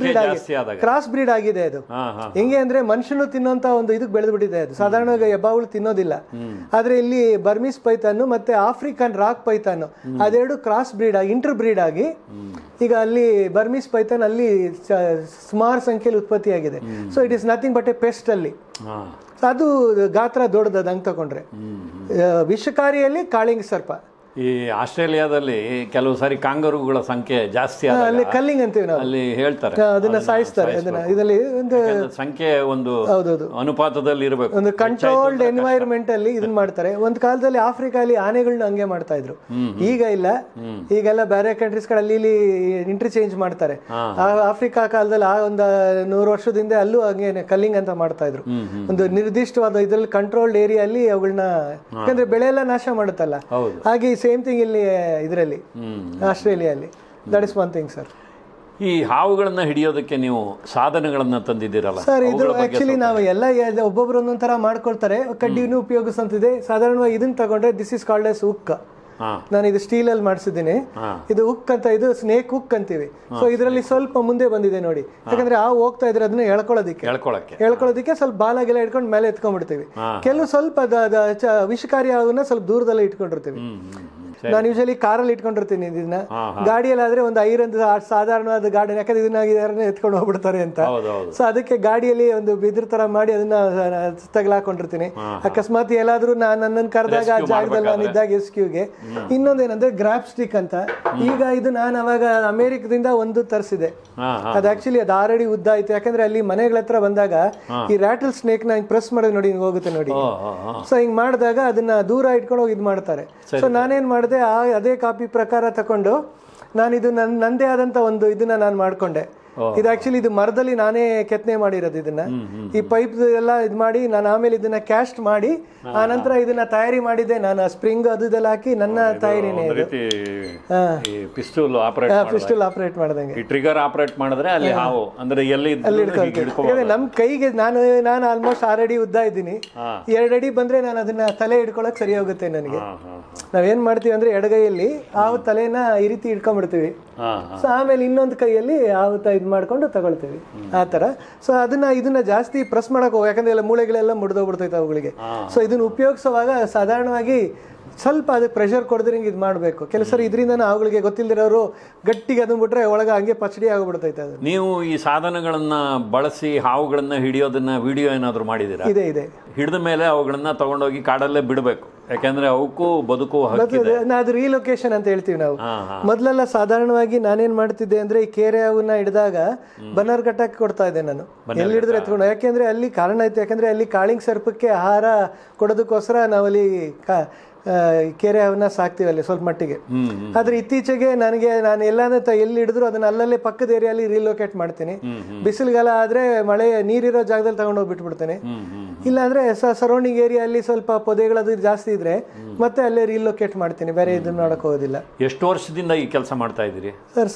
ಕ್ರಾಸ್ ಬ್ರೀಡ್ ಆಗಿದೆ ಅದು. ಹೆಂಗೆ ಅಂದ್ರೆ ಮನುಷ್ಯನು ತಿನ್ನೋಂತ ಒಂದು ಇದಕ್ಕೆ ಬೆಳೆದ್ಬಿಟ್ಟಿದೆ ಅದು. ಸಾಧಾರಣವಾಗಿ ಹೆಬ್ಬಾವುಗಳು ತಿನ್ನೋದಿಲ್ಲ. ಆದ್ರೆ ಇಲ್ಲಿ ಬರ್ಮೀಸ್ ಪೈಥಾನ್ ಮತ್ತೆ ಆಫ್ರಿಕನ್ ರಾಕ್ ಪೈಥಾನ್ ಅದೆರಡು ಕ್ರಾಸ್ ಬ್ರೀಡ್ ಆಗಿ, ಇಂಟರ್ ಬ್ರೀಡ್ ಆಗಿ ಈಗ ಅಲ್ಲಿ ಬರ್ಮೀಸ್ ಪೈಥಾನ್ ಅಲ್ಲಿ ಸುಮಾರು ಸಂಖ್ಯೆಯಲ್ಲಿ ಉತ್ಪತ್ತಿಯಾಗಿದೆ. So it is nothing but a pest ಅಲ್ಲಿ. ಅದು ಗಾತ್ರ ದೊಡ್ಡದ ಹಂಗೆ ತಗೊಂಡ್ರೆ. ವಿಷಕಾರಿಯಲ್ಲಿ ಕಾಳಿಂಗ್ ಸರ್ಪ, ಈ ಆಸ್ಟ್ರೇಲಿಯಾದಲ್ಲಿ ಕೆಲವು ಸಾರಿ ಕಾಂಗರುಗಳ ಸಂಖ್ಯೆ ಜಾಸ್ತಿ ಆದಾಗ ಅಲ್ಲಿ ಕಲ್ಲಿಂಗ್ ಅಂತೀವಿ ನಾವು, ಅಲ್ಲಿ ಹೇಳ್ತಾರೆ ಅದನ್ನ ಸಾಯಿಸ್ತಾರೆ. ಅದನ್ನ ಇದರಲ್ಲಿ ಒಂದು ಸಂಖ್ಯೆ ಒಂದು ಹೌದೌದು ಅನುಪಾತದಲ್ಲಿ ಇರಬೇಕು, ಒಂದು ಕಂಟ್ರೋಲ್ಡ್ ಎನ್ವೈರನ್ಮೆಂಟ್ ಅಲ್ಲಿ ಇದನ್ನ ಮಾಡ್ತಾರೆ. ಒಂದು ಕಾಲದಲ್ಲಿ ಆಫ್ರಿಕಾಲಿ ಆನೆಗಳನ್ನ ಹಂಗೆ ಮಾಡ್ತಾ ಇದ್ರು, ಈಗ ಇಲ್ಲ. ಈಗೆಲ್ಲ ಬೇರೆ ಕಂಟ್ರೀಸ್ ಗಳಲ್ಲಿ ಇಲ್ಲಿ ಇಂಟರ್ಚೇಂಜ್ ಮಾಡ್ತಾರೆ. ಆಫ್ರಿಕಾ ಕಾಲದಲ್ಲಿ ಒಂದು 100 ವರ್ಷದಿಂದ ಅಲ್ಲೂ ಹಂಗೆ ಕಲ್ಲಿಂಗ್ ಅಂತ ಮಾಡ್ತಾ ಇದ್ರು. ಒಂದು ನಿರ್ದಿಷ್ಟವಾದ ಇದ್ರಲ್ಲಿ ಕಂಟ್ರೋಲ್ಡ್ ಏರಿಯಲ್ಲಿ ಅವುಗಳನ್ನ, ಯಾಕಂದ್ರೆ ಬೆಳೆ ಎಲ್ಲ ನಾಶ ಮಾಡುತ್ತಲ್ಲ, ಹಾಗೆ ಸೇಮ್ ಥಿಂಗ್ ಇಲ್ಲಿ ಇದರಲ್ಲಿ ಆಸ್ಟ್ರೇಲಿಯಲ್ಲಿ. That is one thing sir. ಈ ಹಾವುಗಳನ್ನ ಹಿಡಿಯೋದಕ್ಕೆ ನೀವು ಸಾಧನಗಳನ್ನ ತಂದಿದ್ದೀರಲ್ಲ ಸರ್? ಇದು ಆಕ್ಚುಲಿ ನಾವು ಎಲ್ಲ ಒಬ್ಬೊಬ್ರು ಒಂದೊಂಥರ ಮಾಡ್ಕೊಳ್ತಾರೆ. ಕಡ್ಡಿನೂ ಉಪಯೋಗಿಸಂತಿದೆ. ಸಾಧಾರಣವಾಗಿ ಇದನ್ನ ತಗೊಂಡ್ರೆ this is called S hook. ನಾನು ಇದು ಸ್ಟೀಲ್ ಅಲ್ಲಿ ಮಾಡಿಸಿದ್ದೀನಿ. ಇದು ಹುಕ್ ಅಂತ, ಇದು ಸ್ನೇಕ್ ಹುಕ್ ಅಂತೀವಿ. ಸೊ ಇದರಲ್ಲಿ ಸ್ವಲ್ಪ ಮುಂದೆ ಬಂದಿದೆ ನೋಡಿ, ಯಾಕಂದ್ರೆ ಆ ಹೋಗ್ತಾ ಇದ್ರೆ ಅದನ್ನ ಎಳ್ಕೊಳ್ಳೋದಿಕ್ಕೆ ಸ್ವಲ್ಪ ಬಾಲಾಗೆಲ್ಲ ಇಟ್ಕೊಂಡು ಮೇಲೆ ಎತ್ಕೊಂಡ್ಬಿಡ್ತೀವಿ. ಕೆಲವು ಸ್ವಲ್ಪ ವಿಷಕಾರಿ ಅವನ್ನ ಸ್ವಲ್ಪ ದೂರದಲ್ಲೇ ಇಟ್ಕೊಂಡಿರ್ತೀವಿ. ನಾನು ಯೂಶಲಿ ಕಾರಲ್ಲಿ ಇಟ್ಕೊಂಡಿರ್ತೀನಿ ಇದನ್ನ. ಗಾಡಿಯಲ್ಲಿ ಆದ್ರೆ ಒಂದು ಐರನ್ ಸಾಧಾರಣವಾದ ಗಾಡಿ, ಯಾಕಂದ್ರೆ ಇದನ್ನ ಎತ್ಕೊಂಡು ಹೋಗ್ಬಿಡ್ತಾರೆ ಅಂತ. ಸೊ ಅದಕ್ಕೆ ಗಾಡಿಯಲ್ಲಿ ಒಂದು ಬಿದ್ರ ತರ ಮಾಡಿ ಅದನ್ನ ತಗಲಾಕೊಂಡಿರ್ತೀನಿ. ಅಕಸ್ಮಾತ್ ಎಲ್ಲಾದ್ರೂ ನನ್ನನ್ನು ಕರೆದಾಗ ಆ ಜಾಗದಲ್ಲಿ ನಾನು ಇದ್ದಾಗ ಎಸ್ಕ್ಯೂಗೆ. ಇನ್ನೊಂದೇನಂದ್ರೆ ಗ್ರಾಪ್ ಸ್ಟಿಕ್ ಅಂತ. ಈಗ ಇದು ನಾನು ಅವಾಗ ಅಮೆರಿಕದಿಂದ ಒಂದು ತರಿಸಿದೆ. ಅದು ಆಕ್ಚುಲಿ ಅದು 6 ಅಡಿ ಉದ್ದ ಆಯ್ತು. ಯಾಕಂದ್ರೆ ಅಲ್ಲಿ ಮನೆಗಳ ಹತ್ರ ಬಂದಾಗ ಈ ರಾಟಲ್ ಸ್ನೇಕ್ ನ ಪ್ರೆಸ್ ಮಾಡೋದು ನೋಡಿ, ಹಿಂಗ್ ಹೋಗುತ್ತೆ ನೋಡಿ. ಸೊ ಹಿಂಗ್ ಮಾಡಿದಾಗ ಅದನ್ನ ದೂರ ಇಟ್ಕೊಂಡು ಹೋಗಿ ಇದು ಮಾಡ್ತಾರೆ. ಸೊ ನಾನೇನ್ ಮಾಡಿದೆ, ಅದೇ ಕಾಪಿ ಪ್ರಕಾರ ತಕೊಂಡು ನಾನು ಇದು ನಂದೇ ಆದಂತ ಒಂದು ಇದನ್ನ ನಾನು ಮಾಡ್ಕೊಂಡೆ. ಇದು ಆಕ್ಚುಲಿ ಇದು ಮರದಲ್ಲಿ ನಾನೇ ಕೆತ್ತನೆ ಮಾಡಿರೋದು. ಇದನ್ನ ಈ ಪೈಪ್ ಎಲ್ಲ ಇದು ಮಾಡಿ ನಾನು ಆಮೇಲೆ ಇದನ್ನ ಕ್ಯಾಸ್ಟ್ ಮಾಡಿ ಆನಂತರ ಇದನ್ನ ತಯಾರಿ ಮಾಡಿದ್ದೆ ನಾನು. ಸ್ಪ್ರಿಂಗ್ ಅದೆಲ್ಲ ಹಾಕಿ ನನ್ನ ತಯಾರಿನೇ. ಪಿಸ್ತೂಲ್ ಆಪರೇಟ್ ಮಾಡ್ದಂಗೆ ಟ್ರಿಗರ್ ಆಪರೇಟ್ ಮಾಡಿದ್ರೆ ಅಲ್ಲಿ ಹಾವು ಅಂದ್ರೆ ನಮ್ ಕೈಗೆ ನಾನು ಆಲ್ಮೋಸ್ಟ್ 6 ಅಡಿ ಉದ್ದ ಇದ್ದೀನಿ. 2 ಅಡಿ ಬಂದ್ರೆ ನಾನು ಅದನ್ನ ತಲೆ ಹಿಡ್ಕೊಳಕ್ ಸರಿ ಹೋಗುತ್ತೆ ನನಗೆ. ನಾವೇನ್ ಮಾಡ್ತೀವಿ ಅಂದ್ರೆ ಎಡಗೈಯಲ್ಲಿ ಹಾವು ತಲೆನ ಈ ರೀತಿ ಇಟ್ಕೊಂಡ್ಬಿಡ್ತೀವಿ. ಸೊ ಆಮೇಲೆ ಇನ್ನೊಂದು ಕೈಯಲ್ಲಿ ಹಾವು ಇದು ಮಾಡ್ಕೊಂಡು ತಗೊಳ್ತೀವಿ ಆ ತರ. ಸೊ ಇದನ್ನ ಜಾಸ್ತಿ ಪ್ರೆಸ್ ಮಾಡಕ್ ಹೋಗ, ಯಾಕಂದ್ರೆ ಎಲ್ಲ ಮೂಳೆಗಳೆಲ್ಲ ಮುರಿದೋಗ್ಬಿಡ್ತೈತೆ ಅವುಗಳಿಗೆ. ಸೊ ಇದನ್ನ ಉಪಯೋಗಿಸುವಾಗ ಸಾಧಾರಣವಾಗಿ ಸ್ವಲ್ಪ ಅದಕ್ಕೆ ಪ್ರೆಷರ್ ಕೊಡದ್ರಂಗೆ ಇದು ಮಾಡಬೇಕು. ಕೆಲವು ಸರಿ ಇದರಿಂದ ಅವುಗಳಿಗೆ ಗೊತ್ತಿಲ್ಲದಿರೋರು ಗಟ್ಟಿಗೆ ಅದನ್ನ ಬಿಟ್ರೆ ಒಳಗೆ ಹಂಗೆ ಪಚಡಿ ಆಗಿಬಿಡ್ತೈತೆ ಅದು. ನೀವು ಈ ಸಾಧನಗಳನ್ನ ಬಳಸಿ ಹಾವುಗಳನ್ನ ಹಿಡಿಯೋದನ್ನ ವಿಡಿಯೋ ಏನಾದ್ರು ಮಾಡಿದ್ದೀರಾ? ಇದೆ. ಹಿಡಿದ ಮೇಲೆ ಅವುಗಳನ್ನ ತಗೊಂಡೋಗಿ ಕಾಡಲ್ಲೇ ಬಿಡಬೇಕು, ಯಾಕಂದ್ರೆ ಅವಕ್ಕೂ ಬದುಕು ಹಕ್ಕಿದೆ. ಅದು ರೀಲೊಕೇಶನ್ ಅಂತ ಹೇಳ್ತೀವಿ ನಾವು. ಮೊದಲೆಲ್ಲ ಸಾಧಾರಣವಾಗಿ ನಾನೇನ್ ಮಾಡ್ತಿದ್ದೆ ಅಂದ್ರೆ ಈ ಕೇರೆ ಹಾವನ್ನ ಹಿಡಿದಾಗ ಬನ್ನರ್ಘಟ್ಟಕ್ಕೆ ಕೊಡ್ತಾ ಇದ್ದೆ ನಾನು. ಎಲ್ಲಿ ಹಿಡಿದ್ರೆ ಎತ್ಕೊಂಡು, ಯಾಕೆಂದ್ರೆ ಅಲ್ಲಿ ಕಾರಣ ಇತ್ತು. ಯಾಕಂದ್ರೆ ಅಲ್ಲಿ ಕಾಳಿಂಗ್ ಸರ್ಪಕ್ಕೆ ಆಹಾರ ಕೊಡೋದಕ್ಕೋಸ್ಕರ ನಾವಲ್ಲಿ ಕೆರೆ ಅವನ್ನ ಸಾಕ್ತಿವಿ ಅಲ್ಲಿ ಸ್ವಲ್ಪ ಮಟ್ಟಿಗೆ. ಆದ್ರೆ ಇತ್ತೀಚೆಗೆ ನಾನು ಎಲ್ಲಿ ಹಿಡಿದ್ರು ಅದನ್ನ ಅಲ್ಲಲ್ಲೇ ಪಕ್ಕದ ಏರಿಯಲ್ಲಿ ರೀಲೊಕೇಟ್ ಮಾಡ್ತೀನಿ. ಬಿಸಿಲುಗಾಲ ಆದ್ರೆ ಮಳೆ ನೀರಿರೋ ಜಾಗದಲ್ಲಿ ತಗೊಂಡೋಗಿ ಬಿಟ್ಬಿಡ್ತೇನೆ. ಇಲ್ಲಾಂದ್ರೆ ಸರೌಂಡಿಂಗ್ ಏರಿಯಲ್ಲಿ ಸ್ವಲ್ಪ ಪೊದೆಗಳದು ಜಾಸ್ತಿ ಇದ್ರೆ ಮತ್ತೆ ಅಲ್ಲೇ ರೀಲೊಕೇಟ್ ಮಾಡ್ತೀನಿ, ಬೇರೆ ಇದನ್ನ ಮಾಡಕ್ ಹೋಗೋದಿಲ್ಲ. ಎಷ್ಟು ವರ್ಷದಿಂದ ಈ ಕೆಲಸ ಮಾಡ್ತಾ ಇದ್ದೀರಿ ಸರ್?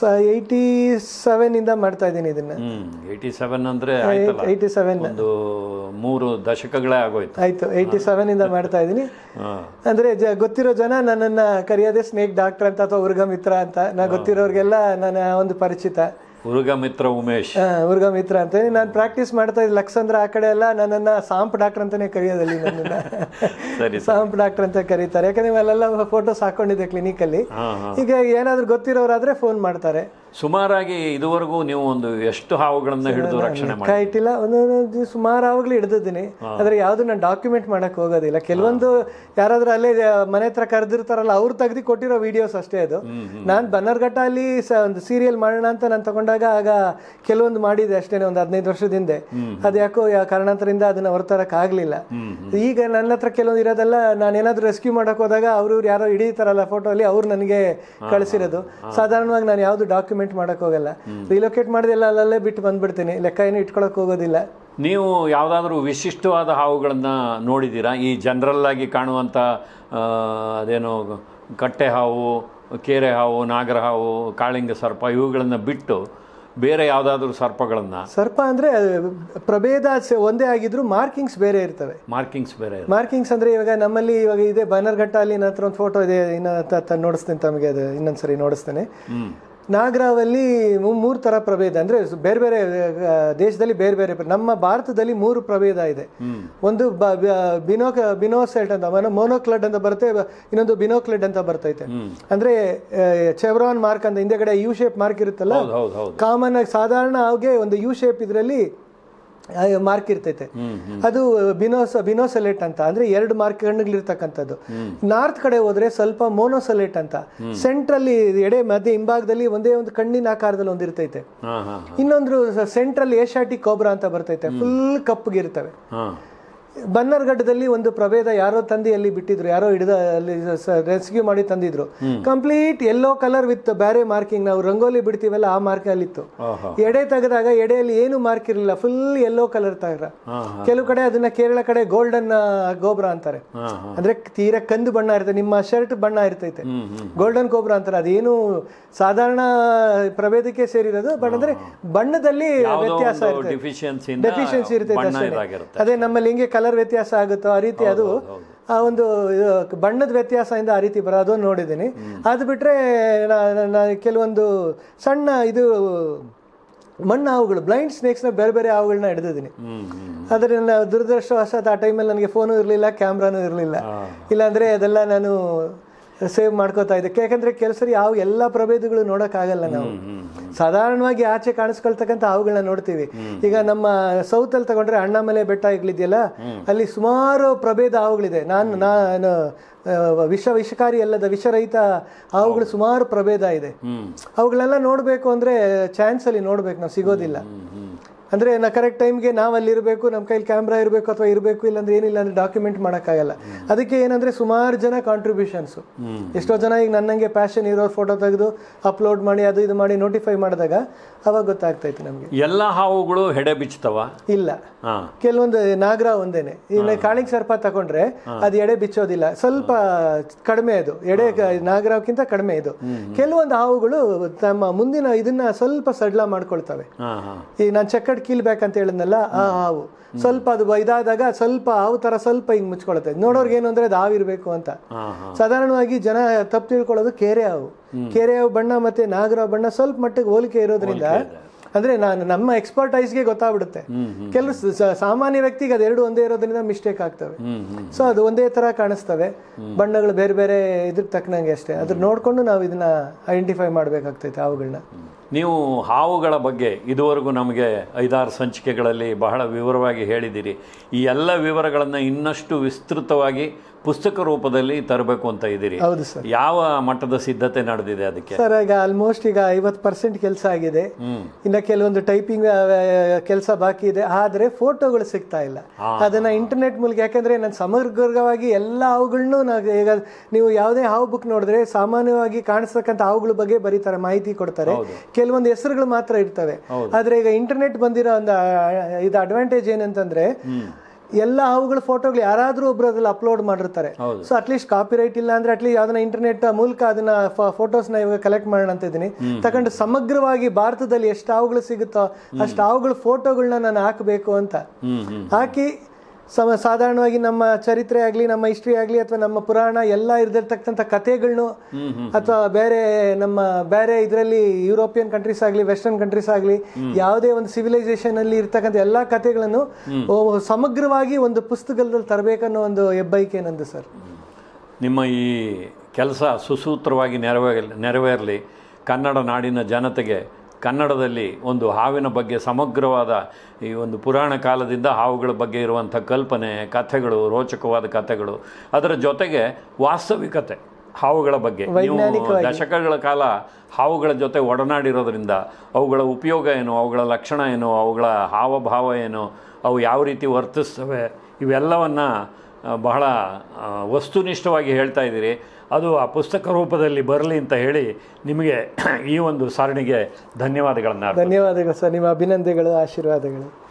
87 ಇಂದ ಮಾಡ್ತಾ ಇದ್ದೀನಿ ಇದನ್ನ. 87 ಅಂದ್ರೆ 87 ಒಂದು 3 ದಶಕಗಳೇ ಆಗೋಯ್ತು. ಆಯ್ತು, 87 ಇಂದ ಮಾಡ್ತಾ ಇದ್ದೀನಿ. ಅಂದ್ರೆ ಗೊತ್ತಿರೋ ಜನ ನನ್ನನ್ನ ಕರೆಯೋದೇ ಸ್ನೇಕ್ ಡಾಕ್ಟರ್ ಅಂತ ಅಥವಾ ಉರ್ಗ ಮಿತ್ರ ಅಂತ. ಗೊತ್ತಿರೋರ್ಗೆಲ್ಲ ನನ್ನ ಒಂದು ಪರಿಚಿತ. ಉರ್ಗ ಮಿತ್ರ ಉಮೇಶ್, ಉರ್ಗ ಮಿತ್ರ ಅಂತ ನಾನು ಪ್ರಾಕ್ಟೀಸ್ ಮಾಡ್ತಾ ಇದ್ದೆ. ಲಕ್ಸಂದ್ರ ಆ ಕಡೆ ಎಲ್ಲ ನನ್ನನ್ನ ಸಾಂಪ್ ಡಾಕ್ಟರ್ ಅಂತಾನೆ ಕರೆಯೋದಲ್ಲಿ. ನನ್ನನ್ನ ಸಾಂಪ್ ಡಾಕ್ಟರ್ ಅಂತ ಕರೀತಾರೆ, ಯಾಕಂದ್ರೆ ಅಲ್ಲೆಲ್ಲ ಫೋಟೋಸ್ ಹಾಕೊಂಡಿದ್ದೆ ಕ್ಲಿನಿಕಲ್ಲಿ. ಈಗ ಏನಾದ್ರು ಗೊತ್ತಿರೋರಾದ್ರೆ ಫೋನ್ ಮಾಡ್ತಾರೆ. ಸುಮಾರಾಗಿ ಇದುವರೆಗೂ ನೀವು ಒಂದು ಎಷ್ಟು ಹಾವುಗಳನ್ನ ಹಿಡಿದು ರಕ್ಷಣೆ ಇಟ್ಟಿಲ್ಲ? ಒಂದು ಸುಮಾರು ಹಾವುಗಳು ಹಿಡಿದಿದ್ದೀನಿ. ಆದ್ರೆ ಯಾವ್ದು ನಾನು ಡಾಕ್ಯುಮೆಂಟ್ ಮಾಡಕ್ ಹೋಗೋದಿಲ್ಲ. ಕೆಲವೊಂದು ಯಾರಾದ್ರೂ ಅಲ್ಲೇ ಮನೆ ಹತ್ರ ಕರೆದಿರ್ತಾರಲ್ಲ ಅವ್ರು ತೆಗ್ದು ಕೊಟ್ಟಿರೋ ವಿಡಿಯೋಸ್ ಅಷ್ಟೇ ಅದು. ನಾನ್ ಬನ್ನರ್ಘಟ್ಟ ಅಲ್ಲಿ ಒಂದು ಸೀರಿಯಲ್ ಮಾಡೋಣ ಅಂತ ನಾನು ತಗೊಂಡಾಗ ಆಗ ಕೆಲವೊಂದು ಮಾಡಿದೆ ಅಷ್ಟೇನೆ, ಒಂದು 15 ವರ್ಷದ ಹಿಂದೆ. ಅದು ಯಾಕೋ ಕಾರಣಾಂತರದಿಂದ ಅದನ್ನ ಹೊರತರಕ್ ಆಗ್ಲಿಲ್ಲ. ಈಗ ನನ್ನ ಹತ್ರ ಕೆಲವೊಂದು ಇರೋದೆಲ್ಲ ನಾನು ಏನಾದ್ರು ರೆಸ್ಕ್ಯೂ ಮಾಡಕ್ ಹೋದಾಗ ಅವ್ರು ಯಾರೋ ಹಿಡಿತಾರಲ್ಲ ಫೋಟೋ ಅಲ್ಲಿ, ಅವ್ರು ನನಗೆ ಕಳಿಸಿರೋದು. ಸಾಧಾರಣವಾಗಿ ನಾನು ಯಾವ್ದು ಡಾಕ್ಯುಮೆಂಟ್ ಮಾಡಕ್ ಹೋಗಲ್ಲ. ರಿಲೊಕೇಟ್ ಮಾಡಿದೆಲ್ಲ ಅಲ್ಲಲ್ಲೇ ಬಿಟ್ಟು ಬಂದ್ಬಿಡ್ತೀನಿ, ಲೆಕ್ಕ ಏನು ಇಟ್ಕೊಳಕ್ ಹೋಗೋದಿಲ್ಲ. ನೀವು ಯಾವುದಾದ್ರೂ ವಿಶಿಷ್ಟವಾದ ಹಾವುಗಳನ್ನ ನೋಡಿದ್ದೀರಾ? ಈ ಜನರಲ್ ಆಗಿ ಕಾಣುವಂಥ ಅದೇನೋ ಕಟ್ಟೆ ಹಾವು, ಕೇರೆ ಹಾವು, ನಾಗರ ಹಾವು, ಕಾಳಿಂಗ ಸರ್ಪ ಇವುಗಳನ್ನ ಬಿಟ್ಟು ಬೇರೆ ಯಾವುದಾದ್ರೂ ಸರ್ಪಗಳನ್ನ? ಸರ್ಪ ಅಂದ್ರೆ ಪ್ರಭೇದ ಒಂದೇ ಆಗಿದ್ರು ಮಾರ್ಕಿಂಗ್ಸ್ ಬೇರೆ ಇರ್ತವೆ. ಮಾರ್ಕಿಂಗ್ಸ್ ಅಂದ್ರೆ ಇವಾಗ ನಮ್ಮಲ್ಲಿ ಇವಾಗ ಇದೆ ಬನ್ನರ್ಘಟ್ಟ ಅಲ್ಲಿ ನನ್ನ ಹತ್ರ ಒಂದು ಫೋಟೋ ಇದೆ, ನೋಡಿಸ್ತೇನೆ ತಮಗೆ, ಅದು ಇನ್ನೊಂದ್ಸರಿ ನೋಡಿಸ್ತೇನೆ. ನಾಗರಾವಲ್ಲಿ 3 ತರ ಪ್ರಭೇದ, ಅಂದ್ರೆ ಬೇರೆ ಬೇರೆ ದೇಶದಲ್ಲಿ ಬೇರೆ ಬೇರೆ. ನಮ್ಮ ಭಾರತದಲ್ಲಿ 3 ಪ್ರಭೇದ ಇದೆ. ಒಂದು ಬಿನೋಸೆಲ್ಟ್ ಅಂತ, ಮೋನೋಕ್ಲಡ್ ಅಂತ ಬರುತ್ತೆ. ಇನ್ನೊಂದು ಬಿನೋಕ್ಲೆಡ್ ಅಂತ ಬರ್ತೈತೆ. ಅಂದ್ರೆ ಚೆವ್ರಾನ್ ಮಾರ್ಕ್ ಅಂತ ಹಿಂದೆಗಡೆ ಯು ಶೇಪ್ ಮಾರ್ಕ್ ಇರುತ್ತಲ್ಲ, ಕಾಮನ್ ಆಗಿ ಸಾಧಾರಣ ಹಾಗೆ ಒಂದು ಯು ಶೇಪ್ ಇದ್ರಲ್ಲಿ ಮಾರ್ಕ್ ಇರ್ತೈತೆ. ಅದು ಬಿನೋಸೆಲೇಟ್ ಅಂತ, ಅಂದ್ರೆ 2 ಮಾರ್ಕ್ ಕಣ್ಣುಗಳಿರ್ತಕ್ಕಂಥದ್ದು. ನಾರ್ತ್ ಕಡೆ ಹೋದ್ರೆ ಸ್ವಲ್ಪ ಮೋನೋಸೆಲೇಟ್ ಅಂತ, ಸೆಂಟ್ರಲ್ಲಿ ಎಡೆ ಮಧ್ಯೆ ಹಿಂಭಾಗದಲ್ಲಿ ಒಂದೇ ಒಂದು ಕಣ್ಣಿನ ಆಕಾರದಲ್ಲಿ ಒಂದಿರ್ತೈತೆ. ಇನ್ನೊಂದು ಸೆಂಟ್ರಲ್ ಏಷ್ಯಾಟಿಕ್ ಕೋಬ್ರಾ ಅಂತ ಬರ್ತೈತೆ, ಫುಲ್ ಕಪ್ಪಗಿರ್ತವೆ. ಬನ್ನರ್ಘಟ್ಟದಲ್ಲಿ ಒಂದು ಪ್ರಭೇದ ಯಾರೋ ತಂದಿ ಅಲ್ಲಿ ಬಿಟ್ಟಿದ್ರು, ಯಾರೋ ಹಿಡಿದ ಅಲ್ಲಿ ರೆಸ್ಕ್ಯೂ ಮಾಡಿ ತಂದಿದ್ರು. ಕಂಪ್ಲೀಟ್ ಯೆಲ್ಲೋ ಕಲರ್ ವಿತ್ ಬೇರೆ ಮಾರ್ಕಿಂಗ್, ನಾವು ರಂಗೋಲಿ ಬಿಡ್ತೀವಲ್ಲ ಆ ಮಾರ್ಕ್ ಅಲ್ಲಿತ್ತು. ಎಡೆ ತೆಗೆದಾಗ ಎಡೆಯಲ್ಲಿ ಏನು ಮಾರ್ಕ್ ಇರಲಿಲ್ಲ, ಫುಲ್ ಯೆಲ್ಲೋ ಕಲರ್ ತರ. ಕೆಲವು ಕಡೆ ಅದನ್ನ ಕೇರಳ ಕಡೆ ಗೋಲ್ಡನ್ ಗೋಬ್ರಾ ಅಂತಾರೆ, ಅಂದ್ರೆ ತೀರಾ ಕಂದು ಬಣ್ಣ ಇರ್ತದೆ, ನಿಮ್ಮ ಶರ್ಟ್ ಬಣ್ಣ ಇರ್ತೈತೆ, ಗೋಲ್ಡನ್ ಕೋಬ್ರಾ ಅಂತಾರೆ. ಅದೇನು ಸಾಧಾರಣ ಪ್ರಭೇದಕ್ಕೆ ಸೇರಿರೋದು, ಬಟ್ ಅಂದ್ರೆ ಬಣ್ಣದಲ್ಲಿ ವ್ಯತ್ಯಾಸ ಇರ್ತದೆ, ಡೆಫಿಷಿಯನ್ಸಿ ಇರ್ತೈತೆ. ಅದೇ ನಮ್ಮಲ್ಲಿ ಹಿಂಗೆ ಕಲರ್ ವ್ಯತ್ಯಾಸ ಆಗುತ್ತೋ ಆ ರೀತಿ ಅದು ಆ ಒಂದು ಬಣ್ಣದ ವ್ಯತ್ಯಾಸದಿಂದ ಆ ರೀತಿ ಬರೋದು ನೋಡಿದ್ದೀನಿ. ಅದು ಬಿಟ್ರೆ ಕೆಲವೊಂದು ಸಣ್ಣ ಇದು ಮಣ್ಣು ಹಾವುಗಳು, ಬ್ಲೈಂಡ್ ಸ್ನೇಕ್ಸ್ನ ಬೇರೆ ಬೇರೆ ಹಾವುಗಳನ್ನ ಹಿಡಿದಿದ್ದೀನಿ. ಆದರೆ ನನ್ನ ದುರದೃಷ್ಟವಶಾತ್ ಆ ಟೈಮಲ್ಲಿ ನನಗೆ ಫೋನು ಇರಲಿಲ್ಲ, ಕ್ಯಾಮ್ರಾನು ಇರಲಿಲ್ಲ. ಇಲ್ಲಾಂದರೆ ಅದೆಲ್ಲ ನಾನು ಸೇವ್ ಮಾಡ್ಕೋತಾ ಇದ್ದೆ. ಯಾಕಂದರೆ ಕೆಲಸರಿ ಯಾವ ಎಲ್ಲ ಪ್ರಭೇದಗಳು ನೋಡೋಕ್ಕಾಗಲ್ಲ. ನಾವು ಸಾಧಾರಣವಾಗಿ ಆಚೆ ಕಾಣಿಸ್ಕೊಳ್ತಕ್ಕಂಥ ಹಾವುಗಳನ್ನ ನೋಡ್ತೀವಿ. ಈಗ ನಮ್ಮ ಸೌತಲ್ಲಿ ತಗೊಂಡ್ರೆ ಅಣ್ಣಾಮಲೈ ಬೆಟ್ಟಗಳಿದೆಯಲ್ಲ, ಅಲ್ಲಿ ಸುಮಾರು ಪ್ರಭೇದ ಹಾವುಗಳಿದೆ. ನಾನು ವಿಷಕಾರಿ ಅಲ್ಲದ ವಿಷರಹಿತ ಹಾವುಗಳು ಸುಮಾರು ಪ್ರಭೇದ ಇದೆ. ಅವುಗಳೆಲ್ಲ ನೋಡಬೇಕು ಅಂದರೆ ಚಾನ್ಸಲ್ಲಿ ನೋಡ್ಬೇಕು, ನಾವು ಸಿಗೋದಿಲ್ಲ. ಅಂದರೆ ಕರೆಕ್ಟ್ ಟೈಮ್ಗೆ ನಾವು ಅಲ್ಲಿ ಇರಬೇಕು, ನಮ್ಮ ಕೈಲಿ ಕ್ಯಾಮ್ರಾ ಇರಬೇಕು ಅಥವಾ ಇರಬೇಕು, ಇಲ್ಲಾಂದ್ರೆ ಏನಿಲ್ಲ ಅಂದರೆ ಡಾಕ್ಯುಮೆಂಟ್ ಮಾಡೋಕ್ಕಾಗಲ್ಲ. ಅದಕ್ಕೆ ಏನಂದರೆ ಸುಮಾರು ಜನ ಕಾಂಟ್ರಿಬ್ಯೂಷನ್ಸು, ಎಷ್ಟೋ ಜನ ಈಗ ನನ್ನಂಗೆ ಪ್ಯಾಷನ್ ಇರೋರು ಫೋಟೋ ತೆಗೆದು ಅಪ್ಲೋಡ್ ಮಾಡಿ ಅದು ಇದು ಮಾಡಿ ನೋಟಿಫೈ ಮಾಡಿದಾಗ ಅವಾಗ ಗೊತ್ತಾಗ್ತೈತೆ ನಮಗೆ. ಎಲ್ಲ ಹಾವುಗಳು ಹೆಡೆ ಬಿಚ್ಚುತ್ತವ? ಇಲ್ಲ, ಕೆಲವೊಂದು ನಾಗರ ಒಂದೇನೆ. ಈಗ ಕಾಳಿಂಗ್ ಸರ್ಪ ತಗೊಂಡ್ರೆ ಅದು ಎಡೆ ಬಿಚ್ಚೋದಿಲ್ಲ, ಸ್ವಲ್ಪ ಕಡಿಮೆ, ಅದು ಎಡೆ ನಾಗರಕ್ಕಿಂತ ಕಡಿಮೆ ಇದು. ಕೆಲವೊಂದು ಹಾವುಗಳು ತಮ್ಮ ಮುಂದಿನ ಇದನ್ನ ಸ್ವಲ್ಪ ಸಡ್ಲ ಮಾಡ್ಕೊಳ್ತವೆ. ಈಗ ನಾನು ಚಕ್ಕಡ್ ಕೀಲ್ಬೇಕಂತ ಹೇಳಿದ್ನಲ್ಲ, ಆ ಹಾವು ಸ್ವಲ್ಪ ಅದು ಇದಾದಾಗ ಸ್ವಲ್ಪ ಹಾವು ತರ ಸ್ವಲ್ಪ ಹಿಂಗ್ ಮುಚ್ಕೊಳುತ್ತೆ. ನೋಡೋರ್ಗೆ ಏನು ಅಂದ್ರೆ ಅದು ಹಾವು ಇರಬೇಕು ಅಂತ. ಸಾಧಾರಣವಾಗಿ ಜನ ತಪ್ಪು ತಿಳ್ಕೊಳ್ಳೋದು ಕೆರೆ ಹಾವು. ಕೆರೆ ಹಾವು ಬಣ್ಣ ಮತ್ತೆ ನಾಗರ ಬಣ್ಣ ಸ್ವಲ್ಪ ಮಟ್ಟಿಗೆ ಹೋಲಿಕೆ ಇರೋದ್ರಿಂದ, ಅಂದ್ರೆ ನಮ್ಮ ಎಕ್ಸ್ಪರ್ಟೈಸ್ಗೆ ಗೊತ್ತಾಗ್ಬಿಡುತ್ತೆ. ಕೆಲವು ಸಾಮಾನ್ಯ ವ್ಯಕ್ತಿಗೆ ಅದೆರಡು ಒಂದೇ ಇರೋದ್ರಿಂದ ಮಿಸ್ಟೇಕ್ ಆಗ್ತವೆ. ಸೊ ಅದು ಒಂದೇ ತರ ಕಾಣಿಸ್ತವೆ, ಬಣ್ಣಗಳು ಬೇರೆ ಬೇರೆ ಇದ್ರ ತಕ್ಕನಂಗೆ ಅಷ್ಟೇ. ಅದ್ರ ನೋಡ್ಕೊಂಡು ನಾವು ಇದನ್ನ ಐಡೆಂಟಿಫೈ ಮಾಡ್ಬೇಕಾಗ್ತೈತೆ ಹಾವುಗಳನ್ನ. ನೀವು ಹಾವುಗಳ ಬಗ್ಗೆ ಇದುವರೆಗೂ ನಮಗೆ 5-6 ಸಂಚಿಕೆಗಳಲ್ಲಿ ಬಹಳ ವಿವರವಾಗಿ ಹೇಳಿದ್ದೀರಿ. ಈ ಎಲ್ಲ ವಿವರಗಳನ್ನು ಇನ್ನಷ್ಟು ವಿಸ್ತೃತವಾಗಿ ಪುಸ್ತಕ ರೂಪದಲ್ಲಿ ತರಬೇಕು ಅಂತ ಇದ್ದೀರಿ. ಹೌದು ಸರ್. ಯಾವ ಮಟ್ಟದ ಸಿದ್ಧತೆ ನಡೆದಿದೆ ಅದಕ್ಕೆ? ಸರ್ ಈಗ ಆಲ್ಮೋಸ್ಟ್ ಈಗ 50% ಕೆಲಸ ಆಗಿದೆ. ಇನ್ನು ಕೆಲವೊಂದು ಟೈಪಿಂಗ್ ಕೆಲಸ ಬಾಕಿ ಇದೆ, ಆದ್ರೆ ಫೋಟೋಗಳು ಸಿಗ್ತಾ ಇಲ್ಲ. ಅದನ್ನ ಇಂಟರ್ನೆಟ್ ಮೂಲಕ, ಯಾಕಂದ್ರೆ ನಾನು ಸಮಗ್ರವಾಗಿ ಎಲ್ಲ ಹಾವುಗಳನ್ನೂ ಈಗ ನೀವು ಯಾವುದೇ ಹಾವು ಬುಕ್ ನೋಡಿದ್ರೆ ಸಾಮಾನ್ಯವಾಗಿ ಕಾಣಿಸ್ತಕ್ಕಂಥ ಹಾವುಗಳ ಬಗ್ಗೆ ಬರೀತಾರೆ, ಮಾಹಿತಿ ಕೊಡ್ತಾರೆ. ಕೆಲವೊಂದು ಹೆಸರುಗಳು ಮಾತ್ರ ಇರ್ತವೆ. ಆದ್ರೆ ಈಗ ಇಂಟರ್ನೆಟ್ ಬಂದಿರೋ ಒಂದು ಇದು ಅಡ್ವಾಂಟೇಜ್ ಏನಂತಂದ್ರೆ, ಎಲ್ಲ ಹಾವುಗಳ ಫೋಟೋಗಳು ಯಾರಾದ್ರೂ ಒಬ್ರು ಅದ್ರಲ್ಲಿ ಅಪ್ಲೋಡ್ ಮಾಡಿರ್ತಾರೆ. ಸೊ ಅಟ್ಲೀಸ್ಟ್ ಕಾಪಿರೈಟ್ ಇಲ್ಲ ಅಂದ್ರೆ ಅಟ್ಲೀಸ್ಟ್ ಯಾವ್ದನ್ನ ಇಂಟರ್ನೆಟ್ ಮೂಲಕ ಅದನ್ನ ಫೋಟೋಸ್ನ ಇವಾಗ ಕಲೆಕ್ಟ್ ಮಾಡೋಣ ಅಂತ ಇದ್ದೀನಿ. ತಗೊಂಡು ಸಮಗ್ರವಾಗಿ ಭಾರತದಲ್ಲಿ ಎಷ್ಟು ಹಾವುಗಳು ಸಿಗುತ್ತೋ ಅಷ್ಟು ಹಾವುಗಳ ಫೋಟೋಗಳನ್ನ ನಾನು ಹಾಕಬೇಕು ಅಂತ ಹಾಕಿ, ಸಾಧಾರಣವಾಗಿ ನಮ್ಮ ಚರಿತ್ರೆ ಆಗಲಿ, ನಮ್ಮ ಹಿಸ್ಟ್ರಿ ಆಗಲಿ, ಅಥವಾ ನಮ್ಮ ಪುರಾಣ ಎಲ್ಲ ಇರ್ದಿರ್ತಕ್ಕಂಥ ಕಥೆಗಳನ್ನು, ಅಥವಾ ಬೇರೆ ಇದರಲ್ಲಿ ಯುರೋಪಿಯನ್ ಕಂಟ್ರೀಸ್ ಆಗಲಿ, ವೆಸ್ಟರ್ನ್ ಕಂಟ್ರೀಸ್ ಆಗಲಿ, ಯಾವುದೇ ಒಂದು ಸಿವಿಲೈಸೇಷನ್ ಅಲ್ಲಿ ಇರ್ತಕ್ಕಂಥ ಎಲ್ಲಾ ಕಥೆಗಳನ್ನು ಸಮಗ್ರವಾಗಿ ಒಂದು ಪುಸ್ತಕದಲ್ಲಿ ತರಬೇಕನ್ನೋ ಒಂದು ಹೆಬ್ಬಯಕೆ ನಂದು ಸರ್. ನಿಮ್ಮ ಈ ಕೆಲಸ ಸುಸೂತ್ರವಾಗಿ ನೆರವೇರಲಿ. ಕನ್ನಡ ನಾಡಿನ ಜನತೆಗೆ ಕನ್ನಡದಲ್ಲಿ ಒಂದು ಹಾವಿನ ಬಗ್ಗೆ ಸಮಗ್ರವಾದ ಈ ಒಂದು ಪುರಾಣ ಕಾಲದಿಂದ ಹಾವುಗಳ ಬಗ್ಗೆ ಇರುವಂಥ ಕಲ್ಪನೆ, ಕಥೆಗಳು, ರೋಚಕವಾದ ಕಥೆಗಳು, ಅದರ ಜೊತೆಗೆ ವಾಸ್ತವಿಕತೆ ಹಾವುಗಳ ಬಗ್ಗೆ. ನೀವು ದಶಕಗಳ ಕಾಲ ಹಾವುಗಳ ಜೊತೆ ಒಡನಾಡಿರೋದ್ರಿಂದ ಅವುಗಳ ಉಪಯೋಗ ಏನು, ಅವುಗಳ ಲಕ್ಷಣ ಏನು, ಅವುಗಳ ಹಾವಭಾವ ಏನು, ಅವು ಯಾವ ರೀತಿ ವರ್ತಿಸ್ತವೆ, ಇವೆಲ್ಲವನ್ನು ಬಹಳ ವಸ್ತುನಿಷ್ಠವಾಗಿ ಹೇಳ್ತಾ ಇದ್ದೀರಿ. ಅದು ಆ ಪುಸ್ತಕ ರೂಪದಲ್ಲಿ ಬರಲಿ ಅಂತ ಹೇಳಿ ನಿಮಗೆ ಈ ಒಂದು ಸರಣಿಗೆ ಧನ್ಯವಾದಗಳನ್ನು. ಧನ್ಯವಾದಗಳು ಸರ್, ನಿಮ್ಮ ಅಭಿನಂದನೆಗಳು, ಆಶೀರ್ವಾದಗಳು.